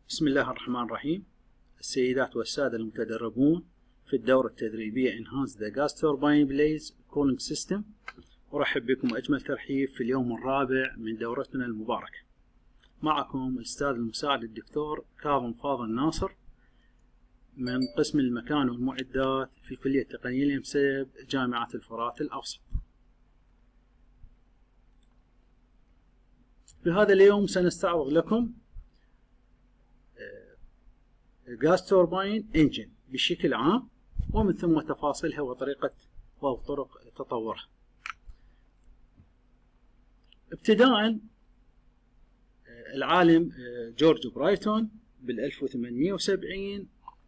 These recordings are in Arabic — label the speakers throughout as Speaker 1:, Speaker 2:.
Speaker 1: بسم الله الرحمن الرحيم. السيدات والسادة المتدربون في الدورة التدريبية Enhance the Gas Turbine Blades Cooling System، أرحب بكم أجمل ترحيب في اليوم الرابع من دورتنا المباركة. معكم الأستاذ المساعد الدكتور كاظم فاضل ناصر من قسم المكان والمعدات في الكلية التقنية اليمسيب جامعة الفرات الأوسط. في هذا اليوم سنستعرض لكم الغاز توربين انجن بشكل عام، ومن ثم تفاصيلها وطرق تطورها. ابتداء العالم جورج برايتون بال1870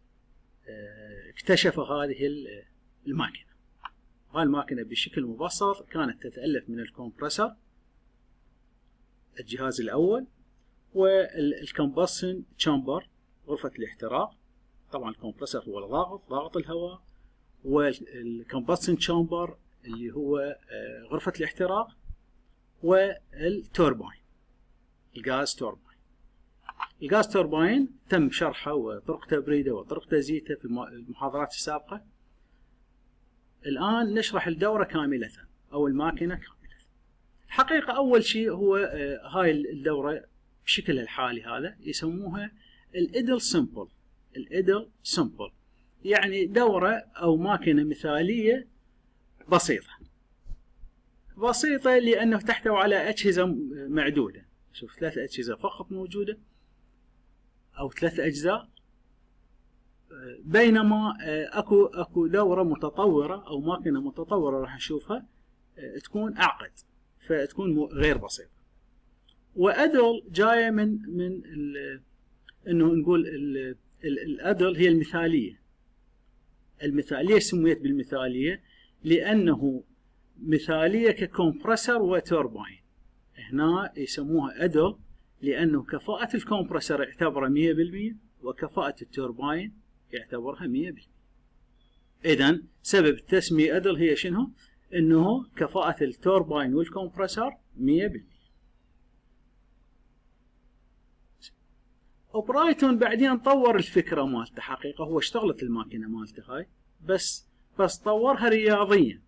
Speaker 1: اكتشف هذه الماكينة. هذه الماكينة بشكل مبسط كانت تتألف من الكمبرسر الجهاز الأول والكمبشن تشامبر غرفة الاحتراق. طبعا الكمبرسر هو ضاغط الهواء، والكمبشن تشامبر اللي هو غرفة الاحتراق، والتوربين الغاز توربين. الغاز توربين تم شرحه وطرق تبريده وطرق تزييته في المحاضرات السابقة. الآن نشرح الدورة كاملة أو الماكينة كاملة. الحقيقة أول شيء هو هاي الدورة بشكلها الحالي هذا يسموها الإيدل سمبل. الإيدل سمبل يعني دورة أو ماكينة مثالية بسيطة لأنه تحتوي على أجهزة معدودة. شوف 3 أجهزة فقط موجودة أو 3 أجزاء، بينما أكو دورة متطورة أو ماكينة متطورة راح نشوفها تكون أعقد، فتكون غير بسيطة. وأدل جاية من إنه نقول الأدل هي المثالية سميت بالمثالية لأنه مثالية ككمبرسر وتوربين. هنا يسموها أدل لأنه كفاءة الكمبرسر يعتبرها 100% وكفاءة التوربين يعتبرها 100%. إذن سبب التسمية أدل هي شنو؟ إنه كفاءة التوربين والكمبرسر 100%. وبرايتون بعدين طور الفكرة مالته. حقيقة هو اشتغلت الماكينة مالته هاي بس طورها رياضيا.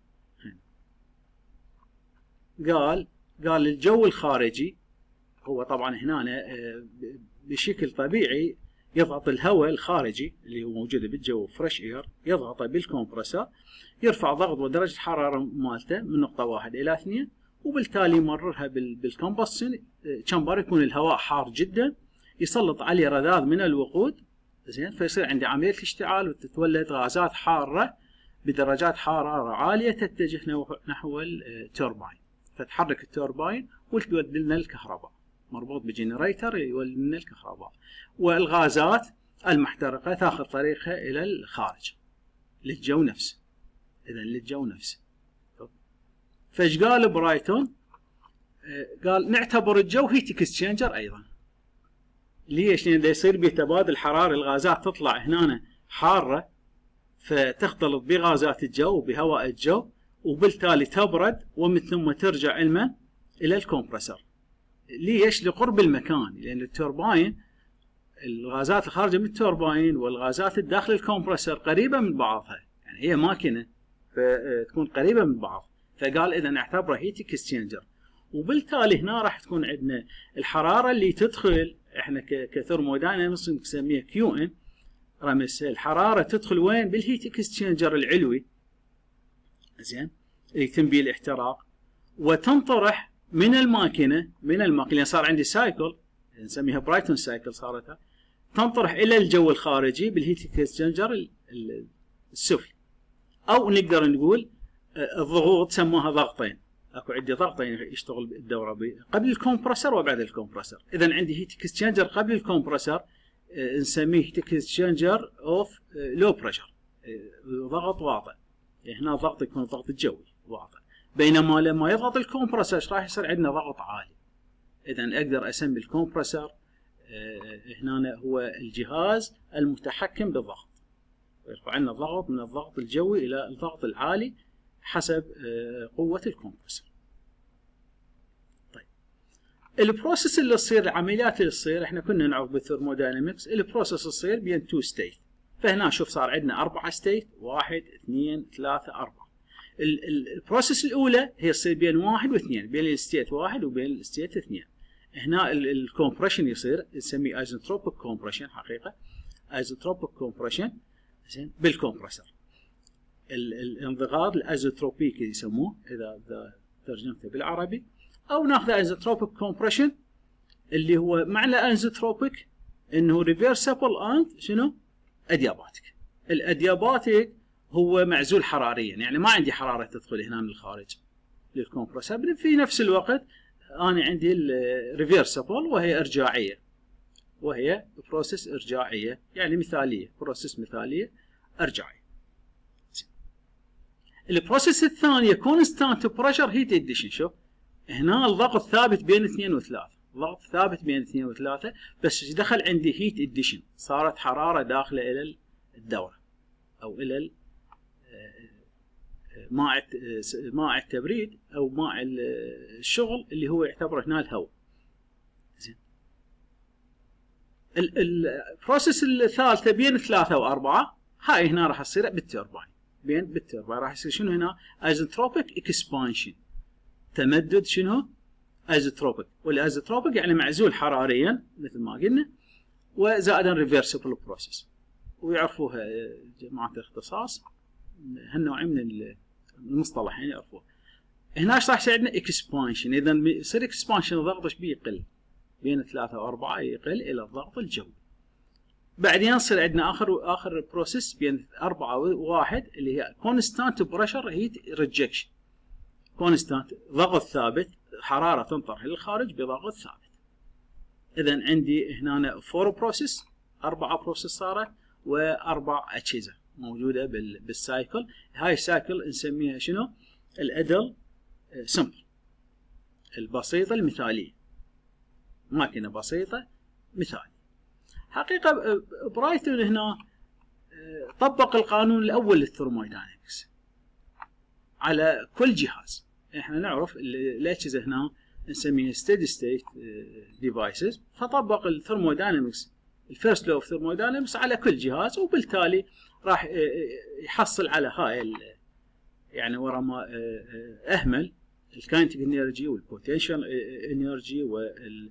Speaker 1: قال الجو الخارجي هو طبعا هنا بشكل طبيعي يضغط الهواء الخارجي اللي هو موجود بالجو فريش اير، يضغطه بالكمبرسر، يرفع ضغط ودرجة الحرارة مالته من نقطة 1 إلى 2، وبالتالي يمررها بالكمبشن تشامبر. يكون الهواء حار جدا، يسلط عليه رذاذ من الوقود، زين، فيصير عندي عملية الاشتعال وتتولد غازات حارة بدرجات حرارة عالية تتجه نحو التوربين، فتحرك التوربين وتولد لنا الكهرباء. مربوط بجنريتر يولد لنا الكهرباء، والغازات المحترقة تاخذ طريقها إلى الخارج للجو نفسه. إذن للجو نفسه. فايش قال برايتون؟ قال نعتبر الجو هيت اكسشينجر أيضا. ليش؟ لأن يصير بتبادل حراري، الغازات تطلع هنا حارة فتختلط بغازات الجو بهواء الجو، وبالتالي تبرد ومن ثم ترجع إلى الكمبرسر. ليش؟ لقرب المكان، لأن التوربين الغازات الخارجة من التوربين والغازات الداخل الكمبرسر قريبة من بعضها، يعني هي ماكينة فتكون قريبة من بعض. فقال إذا نعتبره هيت اكسشينجر، وبالتالي هنا راح تكون عندنا الحرارة اللي تدخل، احنا كثرموداينامكس نسميها كيو ان رمز. الحرارة تدخل وين؟ بالهيت اكسشينجر العلوي، زين، اللي تنبي الاحتراق، وتنطرح من الماكينة صار عندي سايكل نسميها برايتون سايكل، صارتها تنطرح إلى الجو الخارجي بالهيت اكسشينجر السفلي. أو نقدر نقول الضغوط سموها ضغطين. اكو عندي ضغطين يشتغل الدورة قبل الكمبرسر وبعد الكمبرسر. إذا عندي هيت اكسشينجر قبل الكمبرسر نسميه هيت اكسشينجر اوف لو بريشر، ضغط واطئ. هنا الضغط يكون الضغط الجوي واطئ، بينما لما يضغط الكمبرسر راح يصير عندنا ضغط عالي. إذا أقدر أسمي الكمبرسر هنا هو الجهاز المتحكم بالضغط، يرفع لنا الضغط من الضغط الجوي إلى الضغط العالي حسب قوة الكمبرسر. طيب البروسيس اللي تصير، العمليات اللي تصير، احنا كنا نعرف بالثيرموداينامكس البروسيس تصير بين 2 ستيت. فهنا شوف صار عندنا 4 ستيت، 1 2 3 4. البروسيس الاولى هي تصير بين 1 و2، بين الستيت 1 وبين الستيت 2. هنا الكومبريشن يصير، نسميه ايزنتروبيك كومبريشن. حقيقه ايزنتروبيك كومبريشن زين بالكمبرسور. الانضغاط الايزوتروبيك يسموه اذا ترجمته بالعربي، او ناخذ ايزوتروبيك كومبريشن اللي هو معنى ايزوتروبيك انه ريفرسبل اند شنو؟ ادياباتيك. الادياباتيك هو معزول حراريا، يعني ما عندي حراره تدخل هنا من الخارج للكمبرسور. في نفس الوقت انا عندي الريفرسبل وهي ارجاعيه، وهي بروسيس ارجاعيه، يعني مثاليه، بروسيس مثاليه ارجاعيه. البروسيس الثانيه كونستانت بريشر هيت اديشن. شوف هنا الضغط ثابت بين 2 و3، ضغط ثابت بين 2 و3، بس دخل عندي هيت اديشن، صارت حراره داخله الى الدوره او الى ماء التبريد او ماء الشغل اللي هو يعتبر هنا الهواء. زين البروسيس الثالثه بين 3 و4، هاي هنا راح تصير بالتوربين. بالتوربين راح يصير شنو هنا؟ ايزوتروبيك اكسبانشن، تمدد شنو؟ ايزوتروبيك، والايزوتروبيك يعني معزول حراريا مثل ما قلنا، وزائدا ريفرسبل بروسيس، ويعرفوها جماعه الاختصاص هالنوعين من المصطلحين يعرفوه. هنا ايش راح يصير عندنا؟ اكسبانشن. اذا يصير اكسبانشن الضغط ايش بيقل؟ بين 3 و4 يقل الى الضغط الجوي. بعدين يصير عندنا اخر بروسيس بين 4 و1 اللي هي كونستانت بريشر هيت ريجكشن. كونستانت ضغط ثابت، حراره تنطرح للخارج بضغط ثابت. اذا عندي هنا 4 بروسيس، 4 بروسيس صارت، واربع اجهزه موجوده بالسايكل. هاي السايكل نسميها شنو؟ الادل سمبل، البسيطه المثاليه، ماكينه بسيطه مثاليه. حقيقه برايتون هنا طبق القانون الاول للثرموداينامكس على كل جهاز. احنا نعرف الاجهزه هنا نسميها ستيدي ستيت ديفايسز، فطبق الثرموداينامكس الفيرست لو اوف ثرموداينامكس على كل جهاز، وبالتالي راح يحصل على هاي يعني ورا ما اهمل الكاينتيك انرجي والبوتنشال انرجي وال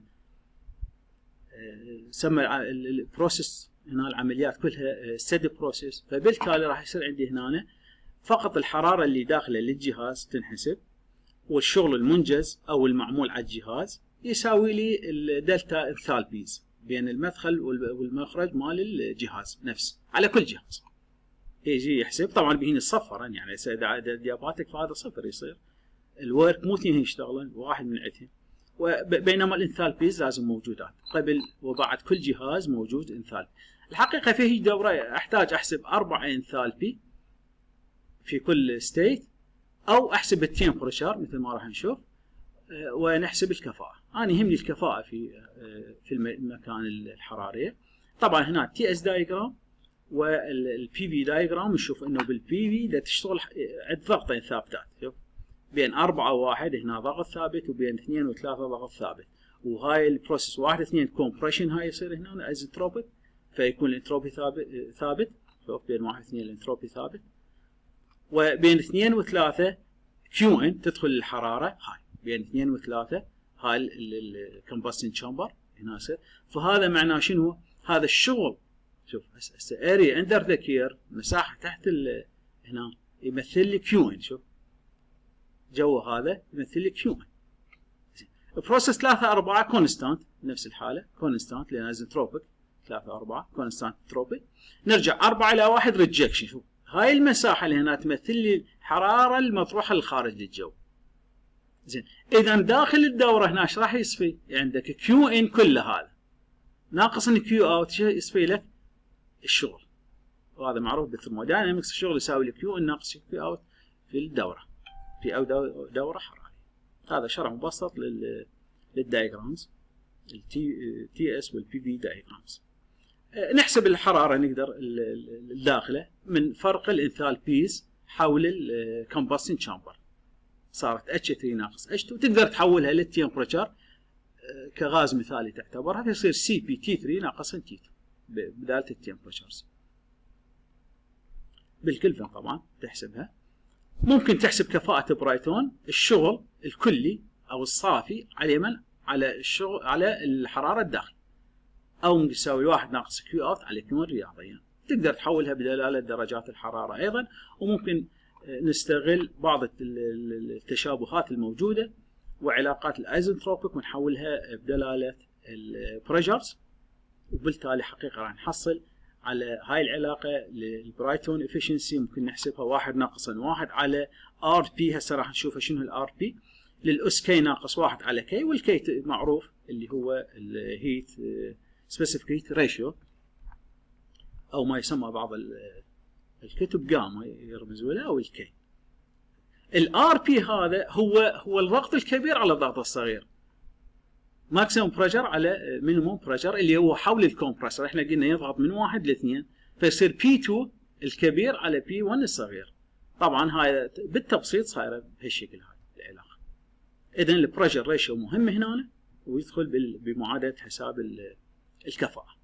Speaker 1: سمى البروسيس هنا العمليات كلها ستيدي بروسيس. فبالتالي راح يصير عندي هنا فقط الحراره اللي داخله للجهاز تنحسب، والشغل المنجز او المعمول على الجهاز يساوي لي الدلتا انثالبيز بين المدخل والمخرج مال الجهاز نفسه على كل جهاز. يجي يحسب، طبعا بهين الصفر، يعني اذا دياباتيك فهذا صفر يصير، الورك مو اثنين يشتغلون، واحد من عندهم. وبينما الانثالبيز لازم موجودات قبل وبعد كل جهاز موجود انثالبي. الحقيقه في هي دوره احتاج احسب 4 انثالبي في كل ستيت، او احسب التمبريتشر مثل ما راح نشوف، ونحسب الكفاءه. انا يهمني الكفاءه في المكان الحراريه. طبعا هنا تي اس دايجرام والبي في دايجرام، نشوف انه بالبي في دا تشتغل عند ضغطين ثابتات. شوف بين 4 و1 هنا ضغط ثابت، وبين 2 و3 ضغط ثابت، وهاي البروسيس 1 2 كومبريشن هاي يصير هنا ايزوتروبيك، فيكون الانتروبي ثابت. شوف بين 1 و2 الانتروبي ثابت، وبين 2 و3 كيو ان تدخل الحراره. هاي بين 2 و3 هاي الكمبشن تشامبر هنا يصير. فهذا معناه شنو؟ هذا الشغل. شوف هسه اريا اندر ذا كير، مساحه تحت هنا يمثل لي كيو ان. شوف جو هذا يمثل لي كيو ان. بروسيس 3 4 كونستانت، نفس الحاله كونستانت لان ايزوتروبيك. 3 4 كونستانت تروبيك. نرجع 4 الى 1 ريجكشن. شوف هاي المساحه اللي هنا تمثل لي الحراره المطروحه للخارج للجو. زين اذا داخل الدوره هنا ايش راح يصفي؟ عندك كيو ان كله هذا ناقص ان كيو اوت يصفي لك الشغل، وهذا معروف بالثرموداينامكس، الشغل يساوي الكيو ان ناقص كيو اوت في الدوره، في او دوره حراريه. هذا شرح مبسط للدايجرامز التي اس والبي في دايجرامز. نحسب الحراره نقدر الداخله من فرق الانثالبيز حول الكمبشن تشامبر. صارت H3 ناقص H2، تقدر تحولها للتمبريتشر كغاز مثالي تعتبرها، فيصير سي بي تي 3 ناقصا تي 2 بدالة التمبرتشرز. بالكلفن طبعا تحسبها. ممكن تحسب كفاءة برايتون الشغل الكلي او الصافي على من؟ على الشغل على الحرارة الداخل، او ممكن تساوي 1 ناقص كيو اوت على كيو رياضيا. تقدر تحولها بدلالة درجات الحرارة ايضا، وممكن نستغل بعض التشابهات الموجودة وعلاقات الايزنتروبيك ونحولها بدلالة البريشرز، وبالتالي حقيقة راح نحصل على هاي العلاقة للبرايتون افشنسي. ممكن نحسبها 1 ناقصا 1 على ار بي. هسه راح نشوف شنو الار بي للاس كي ناقص 1 على كي، والكي معروف اللي هو الهيت سبيسيفيك هيت ريشيو، او ما يسمى بعض الكتب جاما يرمزوا له، او الكي. الار بي هذا هو الضغط الكبير على الضغط الصغير، ماكسيموم بريشر على مينيموم بريشر اللي هو حول الكمبرسور. احنا قلنا يضغط من 1 ل 2، فيصير بي 2 الكبير على بي 1 الصغير. طبعا هاي بالتبسيط صايره بهالشكل هاي العلاقه. اذا البريشر ريشيو مهم هنا، ويدخل بمعادله حساب الكفاءه.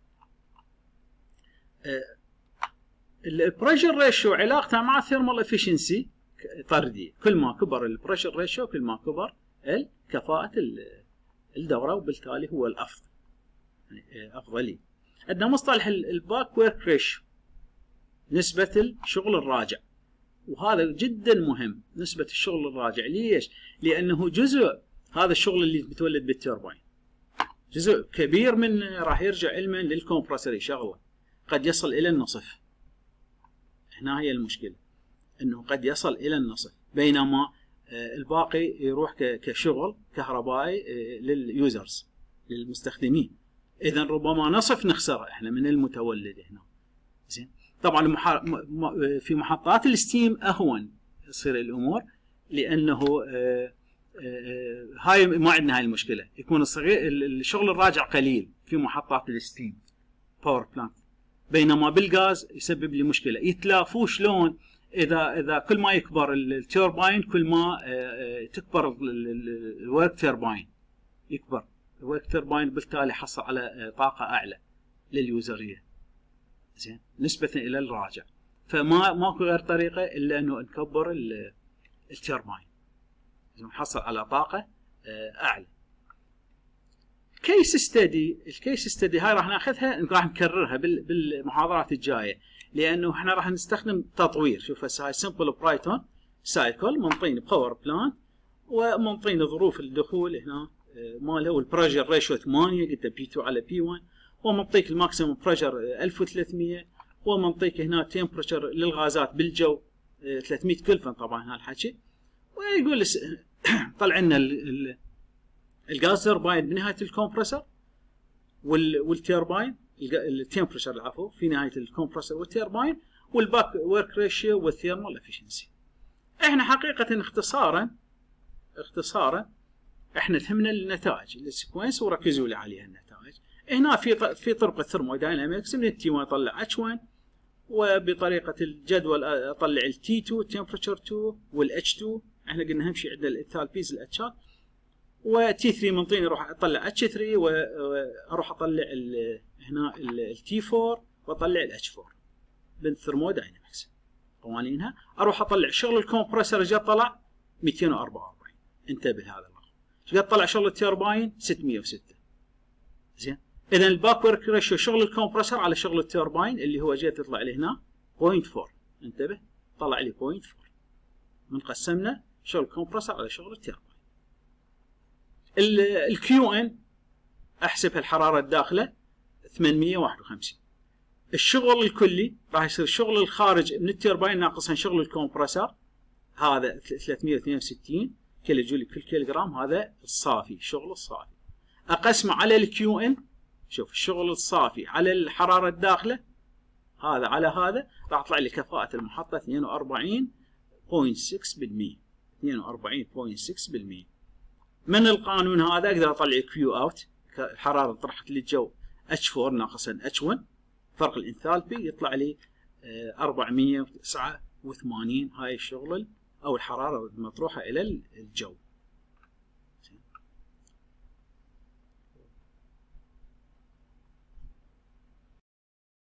Speaker 1: البريشر ريشيو علاقتها مع الثيرمال افشنسي طرديه، كل ما كبر البريشر ريشيو كل ما كبر كفاءه الدوره، وبالتالي هو الافضل، يعني افضليه. عندنا مصطلح الباك ورك ريشيو، نسبه الشغل الراجع، وهذا جدا مهم. نسبه الشغل الراجع ليش؟ لانه جزء هذا الشغل اللي بتولد بالتوربين، جزء كبير من راح يرجع علما للكمبرسور يشغله، قد يصل الى النصف. هنا هي المشكله، انه قد يصل الى النصف، بينما الباقي يروح كشغل كهربائي لليوزرز للمستخدمين. اذا ربما نصف نخسره احنا من المتولد هنا. زين، طبعا في محطات الستيم اهون تصير الامور، لانه هاي ما عندنا هاي المشكله، يكون الشغل الراجع قليل في محطات الستيم باور بلانت، بينما بالغاز يسبب لي مشكله. يتلافوا شلون؟ اذا كل ما يكبر التوربين كل ما تكبر الورك توربين، يكبر الورك توربين، بالتالي حصل على طاقه اعلى لليوزريه. زين، نسبه الى الراجع. فما ماكو غير طريقه الا انه نكبر التوربين، نحصل على طاقه اعلى. كيس ستدي، الكيس ستدي هاي راح ناخذها، راح نكررها بالمحاضرات الجايه، لانه احنا راح نستخدم تطوير. شوف هسه هاي سمبل برايتون سايكل، منطين باور بلانت، ومنطين ظروف الدخول هنا ماله، والبريشر ريشيو 8 قلت بي 2 على بي 1، ومنطيك الماكسيموم بريشر 1300، ومنطيك هنا تمبرتشر للغازات بالجو 300 كلفن طبعا هالحكي. ويقول طلع لنا الغاز توربين بنهايه الكمبرسور والتوربين، التمبرتشر العفو في نهايه الكمبرسور والتوربين، والباك ورك ريشيو والثيرمال افشنسي. احنا حقيقه اختصارا احنا تهمنا النتائج السيكونس وركزوا لي عليها النتائج. هنا في طرق الثرموداينامكس، من التي 1 اطلع اتش 1، وبطريقه الجدول اطلع التي 2 تمبرتشر 2 والاتش 2. احنا قلنا اهم شيء عندنا الانثالبيز الاتشات، وتي 3 منطيني اروح اطلع اتش 3، واروح اطلع هنا التي 4 واطلع الاتش 4 بالثرموداينامكس قوانينها. اروح اطلع شغل الكمبرسور اجى طلع 244. انتبه هذا الرقم. ايش قد طلع شغل التوربين؟ 606. زين، اذا الباك ورك ريشيو شغل الكمبرسور على شغل التوربين اللي هو جاي تطلع لي هنا 0.4. انتبه، طلع لي 0.4 من قسمنا شغل الكمبرسور على شغل التوربين. الكيو ان احسب الحراره الداخله 851. الشغل الكلي راح يصير الشغل الخارج من التوربين ناقصا شغل الكمبرسور، هذا 362 كيلو جول كل كيلوغرام، هذا الصافي، الشغل الصافي. اقسمه على الكيو ان، شوف الشغل الصافي على الحراره الداخله، هذا على هذا راح يطلع لي كفاءه المحطه 42.6%. 42.6%. من القانون هذا اقدر اطلع كيو اوت، الحراره طرحت للجو اتش 4 ناقصا اتش 1، فرق الانثالبي يطلع لي 489. هاي الشغل او الحراره المطروحه الى الجو.